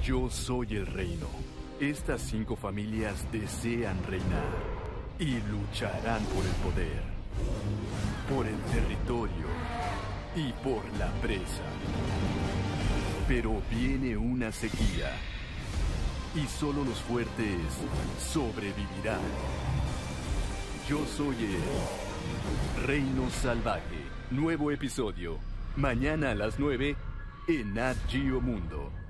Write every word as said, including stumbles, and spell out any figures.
Yo soy el reino. Estas cinco familias desean reinar y lucharán por el poder, por el territorio y por la presa. Pero viene una sequía y solo los fuertes sobrevivirán. Yo soy el Reino Salvaje. Nuevo episodio. Mañana a las nueve en Nat Geo Mundo.